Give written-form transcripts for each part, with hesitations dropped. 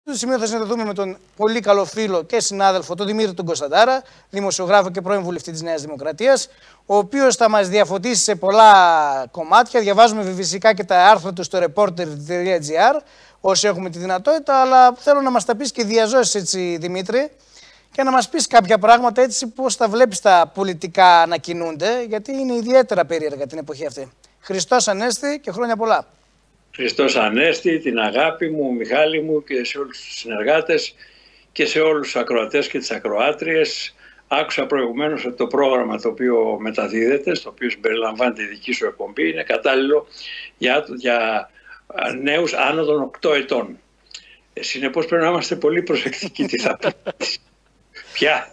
Στο σημείο θα συνδεθούμε με τον πολύ καλό φίλο και συνάδελφο, τον Δημήτρη τον Κωνσταντάρα, δημοσιογράφο και πρώην βουλευτή της Νέας Δημοκρατίας, ο οποίος θα μας διαφωτίσει σε πολλά κομμάτια. Διαβάζουμε φυσικά και τα άρθρα του στο reporter.gr, όσοι έχουμε τη δυνατότητα, αλλά θέλω να μας τα πεις και διαζώσεις έτσι, Δημήτρη, και να μας πεις κάποια πράγματα έτσι πώς τα βλέπεις τα πολιτικά να κινούνται, γιατί είναι ιδιαίτερα περίεργα την εποχή αυτή. Χριστός Ανέστη και χρόνια πολλά. Χριστός Ανέστη, την αγάπη μου, Μιχάλη μου και σε όλους τους συνεργάτες και σε όλους τους ακροατές και τις ακροάτριες. Άκουσα προηγουμένως ότι το πρόγραμμα το οποίο μεταδίδεται, στο οποίο συμπεριλαμβάνεται η δική σου εκπομπή, είναι κατάλληλο για νέους άνω των 8 ετών. Συνεπώς πρέπει να είμαστε πολύ προσεκτικοί τι θα πούμε. Πια.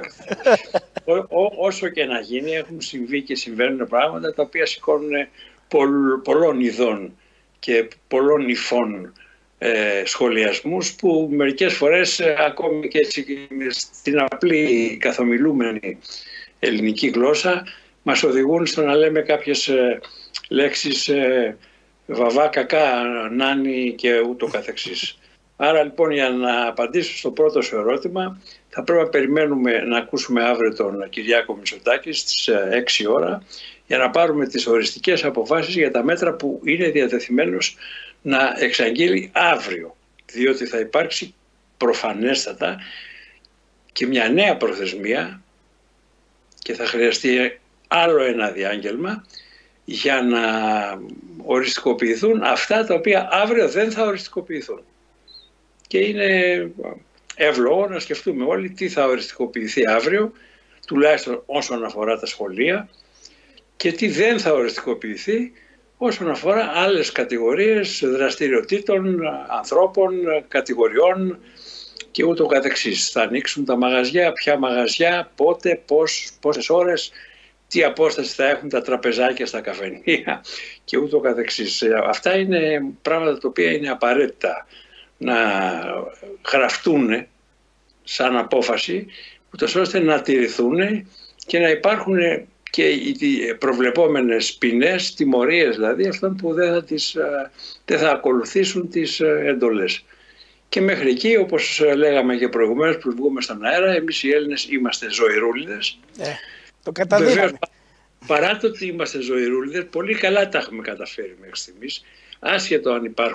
Όσο και να γίνει, έχουν συμβεί και συμβαίνουν πράγματα τα οποία σηκώνουν πολλών ειδών και πολλών υφών σχολιασμούς που μερικές φορές ακόμη και στην απλή καθομιλούμενη ελληνική γλώσσα μας οδηγούν στο να λέμε κάποιες λέξεις βαβά, κακά, νάνι και ούτω καθεξής. Άρα λοιπόν, για να απαντήσω στο πρώτο σου ερώτημα, θα πρέπει να περιμένουμε να ακούσουμε αύριο τον Κυριάκο Μητσοτάκη στις 6 ώρα για να πάρουμε τις οριστικές αποφάσεις για τα μέτρα που είναι διατεθειμένος να εξαγγείλει αύριο. Διότι θα υπάρξει προφανέστατα και μια νέα προθεσμία και θα χρειαστεί άλλο ένα διάγγελμα για να οριστικοποιηθούν αυτά τα οποία αύριο δεν θα οριστικοποιηθούν. Και είναι εύλογο να σκεφτούμε όλοι τι θα οριστικοποιηθεί αύριο, τουλάχιστον όσον αφορά τα σχολεία, και τι δεν θα οριστικοποιηθεί όσον αφορά άλλες κατηγορίες δραστηριοτήτων, ανθρώπων, κατηγοριών και ούτω καθεξής. Θα ανοίξουν τα μαγαζιά, ποια μαγαζιά, πότε, πόσες ώρες, τι απόσταση θα έχουν τα τραπεζάκια στα καφενεία και ούτω καθεξής. Αυτά είναι πράγματα τα οποία είναι απαραίτητα να γραφτούν σαν απόφαση, ούτως ώστε να τηρηθούν και να υπάρχουν και οι προβλεπόμενες ποινές, τιμωρίες δηλαδή, αυτών που δεν θα ακολουθήσουν τις εντολές. Και μέχρι εκεί, όπως λέγαμε και προηγουμένως που βγούμε στον αέρα, εμείς οι Έλληνες είμαστε ζωηρούλιδες. Το καταλήγαμε. Παρά το ότι είμαστε ζωηρούλιδες, πολύ καλά τα έχουμε καταφέρει μέχρι στιγμής, άσχετο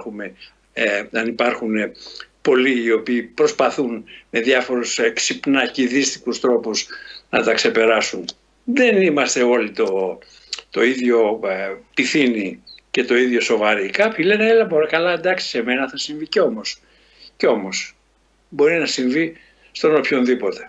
αν υπάρχουν πολλοί οι οποίοι προσπαθούν με διάφορους ξυπνακιδίστικους τρόπους να τα ξεπεράσουν. Δεν είμαστε όλοι το ίδιο πυθύνοι και το ίδιο σοβαροί. Κάποιοι λένε έλα μπορεί καλά, εντάξει, σε μένα θα συμβεί κι όμως μπορεί να συμβεί στον οποιονδήποτε.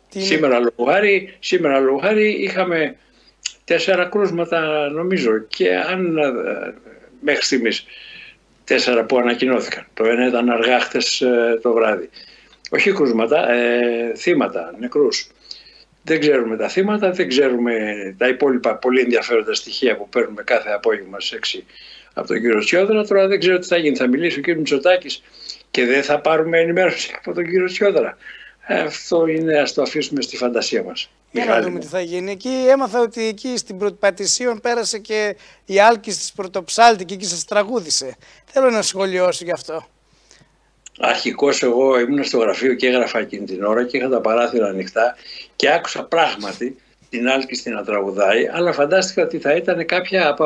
Σήμερα λόγω χάρη είχαμε 4 κρούσματα νομίζω, και αν μέχρι στιγμής 4 που ανακοινώθηκαν. Το ένα ήταν αργά χτες το βράδυ. Όχι κρούσματα, θύματα, νεκρούς. Δεν ξέρουμε τα θύματα, δεν ξέρουμε τα υπόλοιπα πολύ ενδιαφέροντα στοιχεία που παίρνουμε κάθε απόγευμα στις 6 από τον κύριο Τσιόδρα. Τώρα δεν ξέρω τι θα γίνει. Θα μιλήσει ο κύριος Μητσοτάκης και δεν θα πάρουμε ενημέρωση από τον κύριο Τσιόδρα. Αυτό είναι, ας το αφήσουμε στη φαντασία μας. Για να δούμε τι θα γίνει. Εκεί έμαθα ότι εκεί στην Πατησίων πέρασε και η Άλκης της Πρωτοψάλτη και εκεί σας τραγούδισε. Θέλω να σχολιώσω γι' αυτό. Αρχικώς εγώ ήμουν στο γραφείο και έγραφα εκείνη την ώρα και είχα τα παράθυρα ανοιχτά και άκουσα πράγματι την Άλκη να τραγουδάει, αλλά φαντάστηκα ότι θα ήταν κάποια από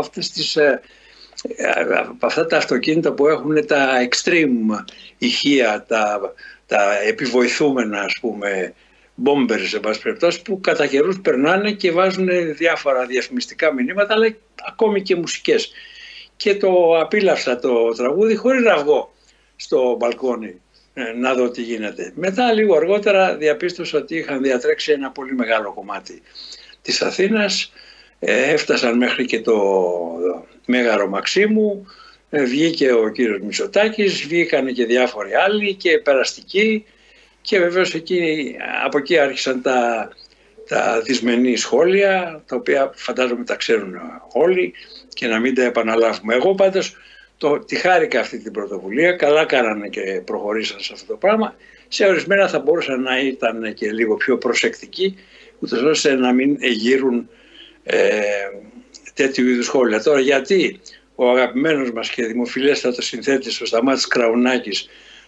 αυτά τα αυτοκίνητα που έχουν τα extreme ηχεία, τα επιβοηθούμενα ας πούμε bombers σε πάση περιπτώσει, που κατά καιρούς περνάνε και βάζουν διάφορα διαφημιστικά μηνύματα, αλλά ακόμη και μουσικές. Και το απίλαυσα το τραγούδι χωρίς να βγω στο μπαλκόνι να δω τι γίνεται. Μετά λίγο αργότερα διαπίστωσα ότι είχαν διατρέξει ένα πολύ μεγάλο κομμάτι της Αθήνας, έφτασαν μέχρι και το Μέγαρο Μαξίμου, βγήκε ο κύριος Μητσοτάκης, βγήκαν και διάφοροι άλλοι και περαστικοί, και βεβαίως από εκεί άρχισαν τα δυσμενή σχόλια, τα οποία φαντάζομαι τα ξέρουν όλοι και να μην τα επαναλάβουμε. Εγώ πάντως τη χάρηκα αυτή την πρωτοβουλία, καλά κάνανε και προχωρήσαν σε αυτό το πράγμα. Σε ορισμένα θα μπορούσαν να ήταν και λίγο πιο προσεκτικοί, ούτως ώστε να μην εγείρουν τέτοιου είδους σχόλια. Τώρα γιατί ο αγαπημένος μας και δημοφιλέστατος συνθέτης ο Σταμάτης Κραουνάκης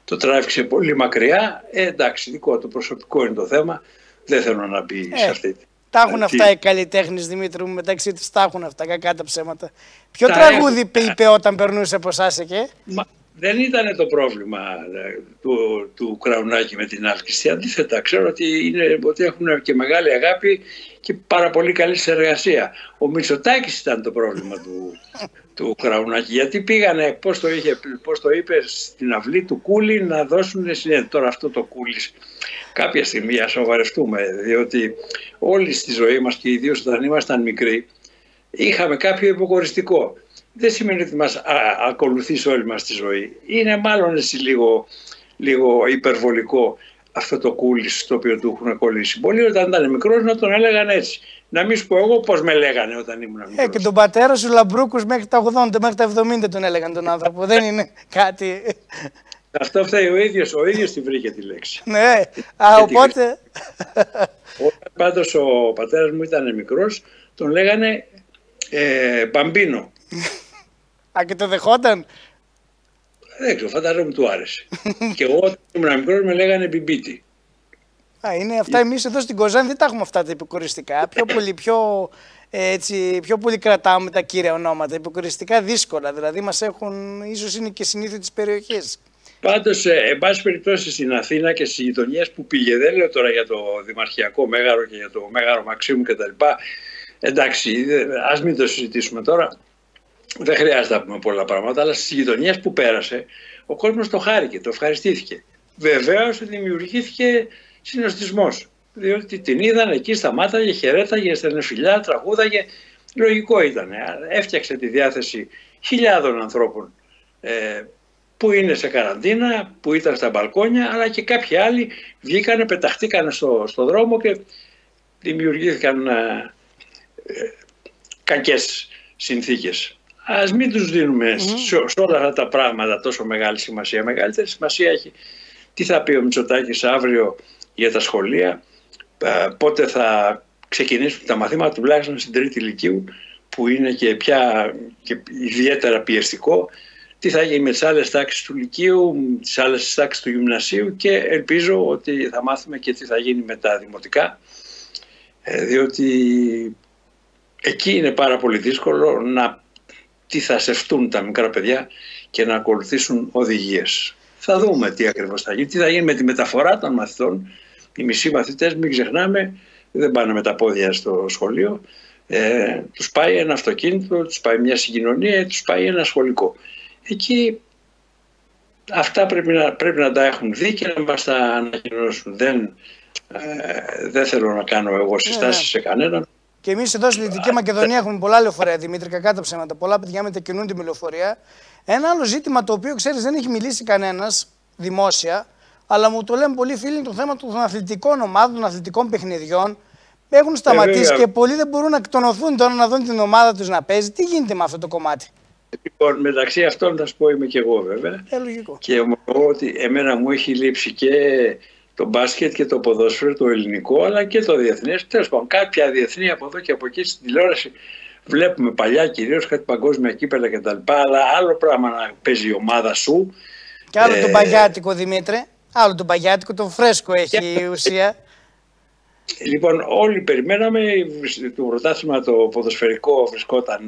το τράβηξε πολύ μακριά. Εντάξει, δικό του προσωπικό είναι το θέμα. Δεν θέλω να μπει σε αυτή. Τα έχουν αυτά οι καλλιτέχνες, Δημήτρη μου, μεταξύ τους. Τα έχουν αυτά, κακά τα ψέματα. Ποιο τραγούδι είπε όταν περνούσε από εσάς εκεί? Δεν ήταν το πρόβλημα του Κραουνάκη με την άσκηση. Αντίθετα, ξέρω ότι έχουν και μεγάλη αγάπη και πάρα πολύ καλή συνεργασία. Ο Μητσοτάκης ήταν το πρόβλημα του Κραουνάκη. Γιατί πήγανε, πώς το είπε, στην αυλή του Κούλη να δώσουν συνέντευξη. Τώρα αυτό το Κούλη κάποια στιγμή ας σοβαρευτούμε, διότι όλοι στη ζωή μας και ιδίως όταν ήμασταν μικροί είχαμε κάποιο υποκοριστικό. Δεν σημαίνει ότι μας ακολουθεί όλη μας τη ζωή. Είναι μάλλον έτσι λίγο υπερβολικό αυτό το Κούλης το οποίο του έχουν κολλήσει. Πολλοί όταν ήταν μικρός να τον έλεγαν έτσι. Να μην σου πω εγώ πώς με λέγανε όταν ήμουν μικρός. Και τον πατέρα σου Λαμπρούκους μέχρι τα 80, μέχρι τα 70 τον έλεγαν τον άνθρωπο. Δεν είναι κάτι... Αυτό φταίει ο ίδιος τη βρήκε τη λέξη. Ναι, οπότε... Όταν πάντως ο πατέρας μου ήταν μικρός, τον λέγανε Μπαμπίνο. Και το δεχόταν? Δεν ξέρω, φαντάζομαι του άρεσε. Και εγώ όταν ήμουν μικρός με λέγανε Μπιμπίτη. Είναι αυτά, εμείς εδώ στην Κοζάνη δεν τα έχουμε αυτά τα υποκοριστικά. Πιο πολύ κρατάμε τα κύρια ονόματα. Υποκοριστικά δύσκολα, δηλαδή μας έχουν, ίσως είναι και συνήθεια της περιοχής. Πάντως, εν πάση περιπτώσει στην Αθήνα και στις γειτονιές που πήγε, δεν λέω τώρα για το Δημαρχιακό Μέγαρο και για το Μέγαρο Μαξίμου κτλ. Εντάξει, ας μην το συζητήσουμε τώρα. Δεν χρειάζεται να πούμε πολλά πράγματα, αλλά στις γειτονιές που πέρασε, ο κόσμος το χάρηκε, το ευχαριστήθηκε. Βεβαίως δημιουργήθηκε συνοστισμός, διότι την είδαν εκεί, σταμάταγε, χαιρέταγε, έστελνε φιλιά, τραγούδαγε. Λογικό ήταν. Έφτιαξε τη διάθεση χιλιάδων ανθρώπων που είναι σε καραντίνα, που ήταν στα μπαλκόνια, αλλά και κάποιοι άλλοι βγήκανε, πεταχτήκανε στο δρόμο και δημιουργήθηκαν κακές συνθήκες. Ας μην τους δίνουμε σε όλα αυτά τα πράγματα τόσο μεγάλη σημασία. Μεγαλύτερη σημασία έχει τι θα πει ο Μητσοτάκης αύριο για τα σχολεία, πότε θα ξεκινήσουν τα μαθήματα, τουλάχιστον στην τρίτη λυκείου, που είναι και πια και ιδιαίτερα πιεστικό, τι θα γίνει με τις άλλες τάξεις του λυκείου, τις άλλες τάξεις του γυμνασίου και ελπίζω ότι θα μάθουμε και τι θα γίνει με τα δημοτικά, διότι εκεί είναι πάρα πολύ δύσκολο τι θα σευτούν τα μικρά παιδιά και να ακολουθήσουν οδηγίες. Θα δούμε τι ακριβώς θα γίνει, τι θα γίνει με τη μεταφορά των μαθητών. Οι μισοί μαθητές, μην ξεχνάμε, δεν πάνε με τα πόδια στο σχολείο. Τους πάει ένα αυτοκίνητο, τους πάει μια συγκοινωνία, τους πάει ένα σχολικό. Εκεί αυτά πρέπει να τα έχουν δει και να μας τα ανακοινώσουν. Δεν θέλω να κάνω εγώ συστάσεις σε κανέναν. Και εμείς εδώ στη Δυτική Μακεδονία έχουμε πολλά λεωφορεία, Δημήτρη, κακά τα ψέματα. Πολλά παιδιά μετακινούνται με λεωφορεία. Ένα άλλο ζήτημα το οποίο ξέρεις δεν έχει μιλήσει κανένας δημόσια, αλλά μου το λένε πολλοί φίλοι, είναι το θέμα των αθλητικών ομάδων, των αθλητικών παιχνιδιών. Έχουν σταματήσει και πολλοί δεν μπορούν να εκτονωθούν τώρα να δουν την ομάδα τους να παίζει. Τι γίνεται με αυτό το κομμάτι? Λοιπόν, μεταξύ αυτών θα σου πω είμαι και εγώ βέβαια. Λογικό. Και ομολογώ ότι εμένα μου έχει λείψει και το μπάσκετ και το ποδόσφαιρο, το ελληνικό, αλλά και το διεθνές. Τέλος πάντων, κάποια διεθνή από εδώ και από εκεί στην τηλεόραση βλέπουμε παλιά κυρίως κάτι παγκόσμια κύπελα κτλ. Αλλά άλλο πράγμα να παίζει η ομάδα σου. Και άλλο το παγιάτικο, Δημήτρη. Άλλο το παγιάτικο, το φρέσκο έχει η ουσία. Λοιπόν, όλοι περιμέναμε. Το πρωτάθλημα το ποδοσφαιρικό βρισκόταν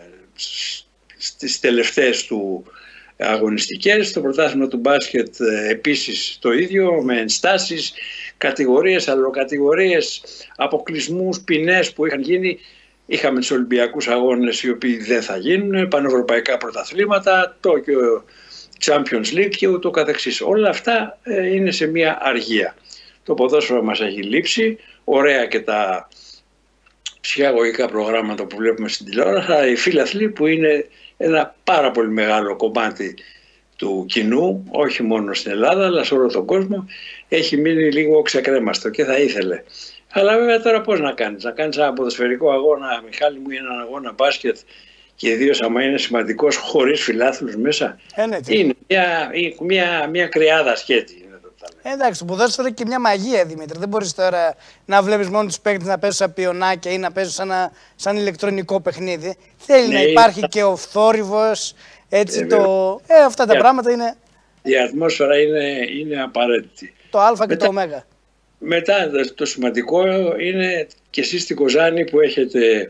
στις τελευταίες του αγωνιστικές. Το πρωτάθλημα του μπάσκετ επίσης το ίδιο, με ενστάσεις, κατηγορίες, αλλοκατηγορίες, αποκλεισμούς, ποινές που είχαν γίνει. Είχαμε τους Ολυμπιακούς αγώνες οι οποίοι δεν θα γίνουν, πανευρωπαϊκά πρωταθλήματα, το Champions League και ούτω καθεξής. Όλα αυτά είναι σε μια αργία. Το ποδόσφαιρο μας έχει λείψει, ωραία και τα ψυχαγωγικά προγράμματα που βλέπουμε στην τηλεόραση, αλλά οι φίλαθλοι που είναι ένα πάρα πολύ μεγάλο κομμάτι του κοινού, όχι μόνο στην Ελλάδα αλλά σε όλο τον κόσμο, έχει μείνει λίγο ξεκρέμαστο και θα ήθελε. Αλλά βέβαια τώρα πώς να κάνεις ένα ποδοσφαιρικό αγώνα, Μιχάλη μου, ή έναν αγώνα μπάσκετ και ιδίως άμα είναι σημαντικός χωρίς φιλάθλους μέσα, είναι μια κρυάδα σκέτη. Εντάξει, το ποδόσφαιρο και μια μαγεία, Δημήτρη. Δεν μπορείς τώρα να βλέπεις μόνο τους παίκτες να παίζουν σαν πιονάκια ή να παίζουν σαν ηλεκτρονικό παιχνίδι. Θέλει να υπάρχει και ο θόρυβος, έτσι αυτά τα πράγματα είναι... Η ατμόσφαιρα είναι απαραίτητη. Το α και το ω. Μετά το σημαντικό είναι και εσείς στην Κοζάνη που έχετε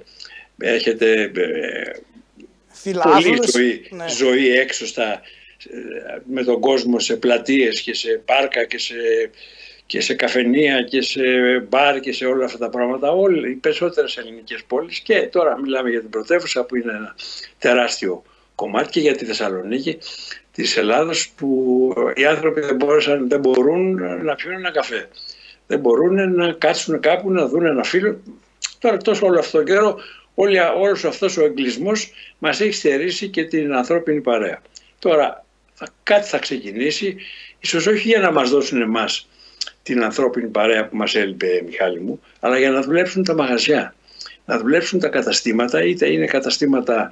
πολλή ζωή έξω με τον κόσμο σε πλατείες και σε πάρκα και σε καφενεία και σε μπαρ και σε όλα αυτά τα πράγματα. Οι περισσότερες ελληνικές πόλεις, και τώρα μιλάμε για την πρωτεύουσα που είναι ένα τεράστιο κομμάτι, και για τη Θεσσαλονίκη της Ελλάδος, που οι άνθρωποι δεν μπορούν να πιούν ένα καφέ. Δεν μπορούν να κάτσουν κάπου να δουν ένα φίλο. Τώρα τόσο όλο αυτό τον καιρό όλος αυτός ο εγκλισμός μας έχει στερήσει και την ανθρώπινη παρέα. Τώρα κάτι θα ξεκινήσει, ίσως όχι για να μας δώσουν εμάς την ανθρώπινη παρέα που μας έλειπε, Μιχάλη μου, αλλά για να δουλέψουν τα μαγαζιά, να δουλέψουν τα καταστήματα, είτε είναι καταστήματα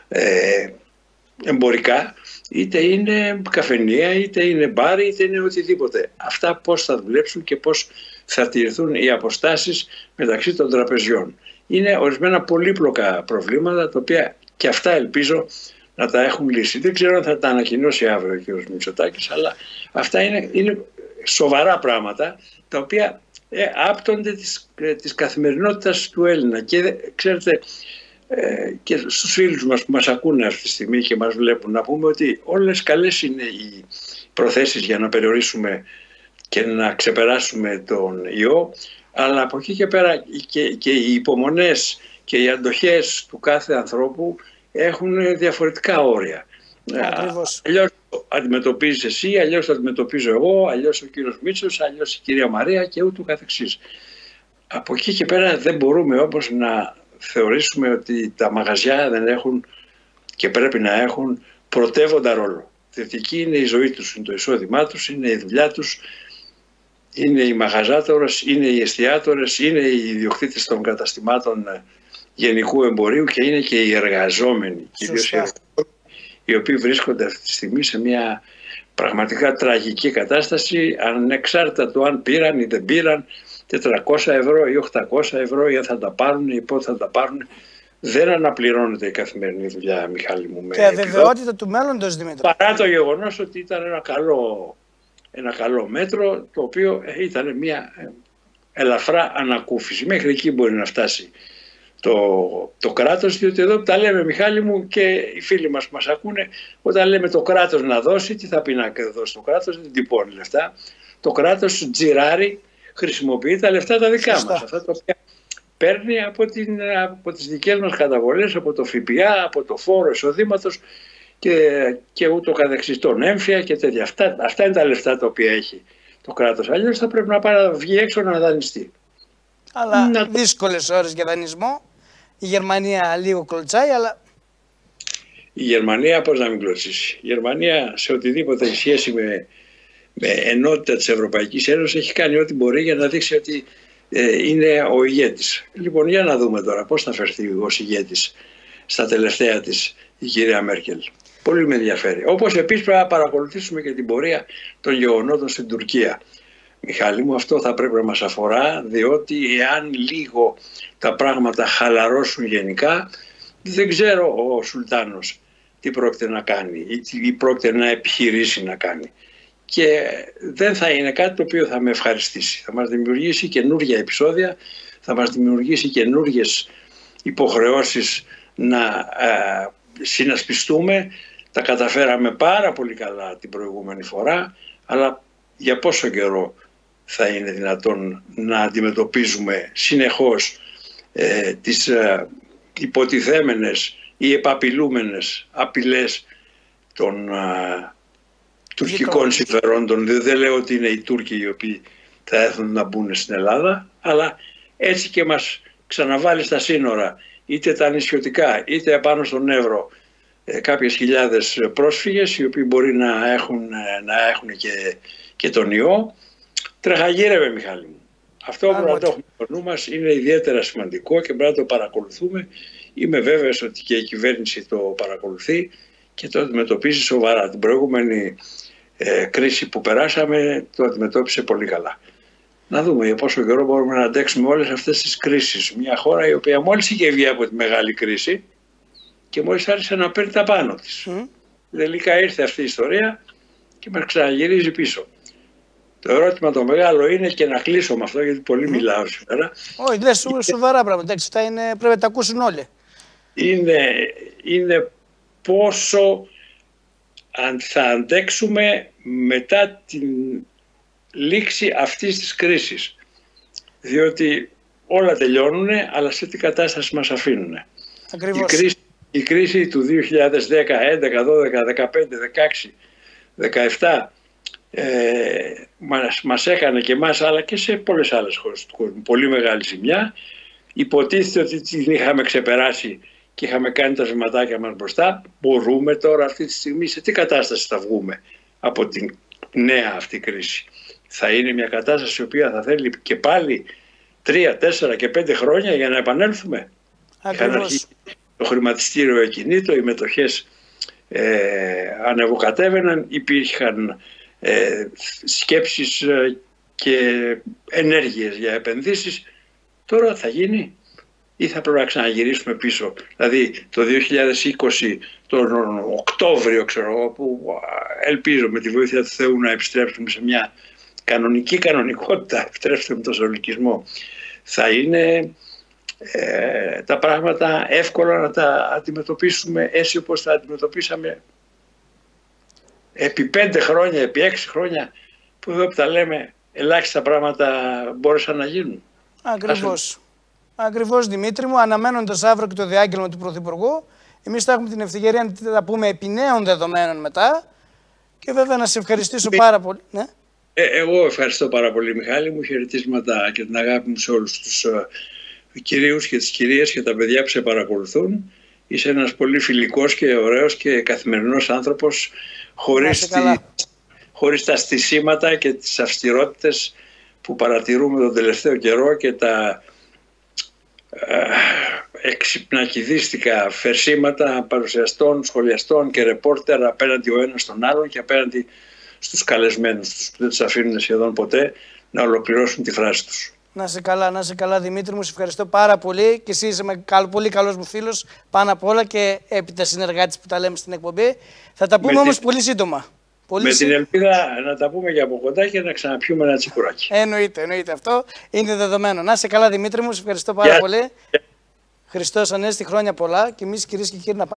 εμπορικά, είτε είναι καφενεία, είτε είναι μπάρ, είτε είναι οτιδήποτε. Αυτά πώς θα δουλέψουν και πώς θα τηρηθούν οι αποστάσεις μεταξύ των τραπεζιών. Είναι ορισμένα πολύπλοκα προβλήματα, τα οποία και αυτά ελπίζω να τα έχουν λύσει. Δεν ξέρω αν θα τα ανακοινώσει αύριο ο κ. Μητσοτάκης, αλλά αυτά είναι σοβαρά πράγματα, τα οποία άπτονται της καθημερινότητας του Έλληνα. Και ξέρετε, και στους φίλους μας που μας ακούνε αυτή τη στιγμή και μας βλέπουν, να πούμε ότι όλες καλές είναι οι προθέσεις για να περιορίσουμε και να ξεπεράσουμε τον ιό, αλλά από εκεί και πέρα και οι υπομονές και οι αντοχές του κάθε ανθρώπου έχουν διαφορετικά όρια. Αλλιώς το αντιμετωπίζεις εσύ, αλλιώς το αντιμετωπίζω εγώ, αλλιώς ο κύριος Μίτσος, αλλιώς η κυρία Μαρία και ούτου καθεξής. Από εκεί και πέρα δεν μπορούμε όμως να θεωρήσουμε ότι τα μαγαζιά δεν έχουν και πρέπει να έχουν πρωτεύοντα ρόλο. Θετική είναι η ζωή τους, είναι το εισόδημά τους, είναι η δουλειά τους, είναι οι μαγαζάτορες, είναι οι εστιατόρες, είναι οι ιδιοκτήτες των καταστημάτων γενικού εμπορίου και είναι και οι εργαζόμενοι, κυρίως οι οποίοι βρίσκονται αυτή τη στιγμή σε μια πραγματικά τραγική κατάσταση, ανεξάρτητα του αν πήραν ή δεν πήραν 400 ευρώ ή 800 ευρώ ή αν θα τα πάρουν ή πότε θα τα πάρουν. Δεν αναπληρώνεται η καθημερινή δουλειά, Μιχάλη μου. Και αβεβαιότητα του μέλλοντος, Δημήτρη. Παρά το γεγονός ότι ήταν ένα καλό μέτρο, το οποίο ήταν μια ελαφρά ανακούφιση. Μέχρι εκεί μπορεί να φτάσει το κράτος, διότι εδώ τα λέμε, Μιχάλη μου, και οι φίλοι μας που μας ακούνε, όταν λέμε το κράτος να δώσει, τι θα πει να δώσει το κράτος? Δεν τυπώνει λεφτά. Το κράτος τζιράρει, χρησιμοποιεί τα λεφτά τα δικά μας, αυτά τα οποία παίρνει από τις δικές μας καταβολές, από το ΦΠΑ, από το φόρο εισοδήματος και ούτω καθεξής, τον έμφυα και τέτοια. Αυτά είναι τα λεφτά τα οποία έχει το κράτος. Αλλιώς θα πρέπει να πάει να βγει έξω να δανειστεί. Αλλά δύσκολες ώρες για δανεισμό. Η Γερμανία λίγο κλωτσάει, αλλά... Η Γερμανία πώς να μην κλωτσίσει? Η Γερμανία σε οτιδήποτε έχει σχέση με ενότητα της Ευρωπαϊκής Ένωσης έχει κάνει ό,τι μπορεί για να δείξει ότι είναι ο ηγέτης. Λοιπόν, για να δούμε τώρα πώς θα φερθεί ως ηγέτης στα τελευταία της η κυρία Μέρκελ. Πολύ με ενδιαφέρει. Όπως επίσης πρέπει να παρακολουθήσουμε και την πορεία των γεγονότων στην Τουρκία. Μιχάλη μου, αυτό θα πρέπει να μας αφορά, διότι εάν λίγο τα πράγματα χαλαρώσουν γενικά, δεν ξέρω ο Σουλτάνος τι πρόκειται να κάνει ή τι πρόκειται να επιχειρήσει να κάνει. Και δεν θα είναι κάτι το οποίο θα με ευχαριστήσει. Θα μας δημιουργήσει καινούργια επεισόδια, θα μας δημιουργήσει καινούργιες υποχρεώσεις να συνασπιστούμε. Τα καταφέραμε πάρα πολύ καλά την προηγούμενη φορά, αλλά για πόσο καιρό θα είναι δυνατόν να αντιμετωπίζουμε συνεχώς τις υποτιθέμενες ή επαπειλούμενες απειλές των τουρκικών συμφερόντων? Δεν λέω ότι είναι οι Τούρκοι οι οποίοι θα έρθουν να μπουν στην Ελλάδα, αλλά έτσι και μας ξαναβάλει στα σύνορα, είτε τα νησιωτικά είτε πάνω στον Εύρο, κάποιες χιλιάδες πρόσφυγες οι οποίοι μπορεί να έχουν και τον ιό. Τρεχαγύρευε, Μιχάλη μου. Αυτό που να το έχουμε στο νου μας είναι ιδιαίτερα σημαντικό και πρέπει να το παρακολουθούμε. Είμαι βέβαιος ότι και η κυβέρνηση το παρακολουθεί και το αντιμετωπίζει σοβαρά. Την προηγούμενη κρίση που περάσαμε το αντιμετώπισε πολύ καλά. Να δούμε για πόσο καιρό μπορούμε να αντέξουμε όλες αυτές τις κρίσεις. Μια χώρα η οποία μόλις είχε βγει από τη μεγάλη κρίση και μόλις άρχισε να παίρνει τα πάνω της. Τελικά ήρθε αυτή η ιστορία και μας ξαναγυρίζει πίσω. Το ερώτημα το μεγάλο είναι, και να κλείσω με αυτό γιατί πολύ μιλάω σήμερα. Όχι, λες σοβαρά πράγματα, αυτά πρέπει να τα ακούσουν όλοι. Είναι πόσο αν θα αντέξουμε μετά την λήξη αυτής της κρίσης. Διότι όλα τελειώνουν, αλλά σε τι κατάσταση μας αφήνουν. Ακριβώς. Η κρίση του 2010, 11, 12, 15, 16, 17 μας έκανε και εμάς, αλλά και σε πολλές άλλες χώρες του κόσμου πολύ μεγάλη ζημιά. Υποτίθεται ότι την είχαμε ξεπεράσει και είχαμε κάνει τα βηματάκια μας μπροστά. Μπορούμε τώρα αυτή τη στιγμή σε τι κατάσταση θα βγούμε από την νέα αυτή κρίση? Θα είναι μια κατάσταση η οποία θα θέλει και πάλι 3, 4 και 5 χρόνια για να επανέλθουμε. Ακριβώς. Το χρηματιστήριο εκκινήτο, οι μετοχές ανεβοκατέβαιναν, υπήρχαν σκέψεις και ενέργειες για επενδύσεις. Τώρα θα γίνει ή θα πρέπει να ξαναγυρίσουμε πίσω? Δηλαδή το 2020, τον Οκτώβριο, ξέρω εγώ, που ελπίζω με τη βοήθεια του Θεού να επιστρέψουμε σε μια κανονικότητα, επιτρέψτε μου τον ζωολογισμό, θα είναι τα πράγματα εύκολα να τα αντιμετωπίσουμε έτσι όπως τα αντιμετωπίσαμε επί 5 χρόνια, επί 6 χρόνια, που εδώ που τα λέμε ελάχιστα πράγματα μπόρεσαν να γίνουν. Ακριβώς. Ακριβώς, Δημήτρη μου, αναμένοντας αύριο και το διάγγελμα του Πρωθυπουργού, εμείς θα έχουμε την ευκαιρία να τα πούμε επί νέων δεδομένων μετά, και βέβαια να σε ευχαριστήσω πάρα πολύ. Ναι. Εγώ ευχαριστώ πάρα πολύ, Μιχάλη μου, χαιρετίσματα και την αγάπη μου σε όλους τους κυρίους και τις κυρίες και τα παιδιά που σε παρακολουθούν. Είσαι ένας πολύ φιλικός και ωραίος και καθημερινός άνθρωπος, χωρίς τα στισίματα και τις αυστηρότητες που παρατηρούμε τον τελευταίο καιρό και τα εξυπνακηδίστικα φερσίματα παρουσιαστών, σχολιαστών και ρεπόρτερ απέναντι ο ένας στον άλλον και απέναντι στους καλεσμένους τους, που δεν τους αφήνουν σχεδόν ποτέ να ολοκληρώσουν τη φράση τους. Να είσαι καλά, Δημήτρη μου, σε ευχαριστώ πάρα πολύ, και εσύ είσαι πολύ καλός μου φίλος πάνω απ' όλα και έπειτα συνεργάτης που τα λέμε στην εκπομπή. Θα τα πούμε όμως πολύ σύντομα. Την ελπίδα να τα πούμε για από κοντά και να ξαναπιούμε ένα τσικουράκι. Εννοείται, αυτό είναι δεδομένο. Να είσαι καλά, Δημήτρη μου, σε ευχαριστώ πάρα πολύ. Χριστός Ανέστη, χρόνια πολλά, και εμείς, κυρίες και κύριοι, να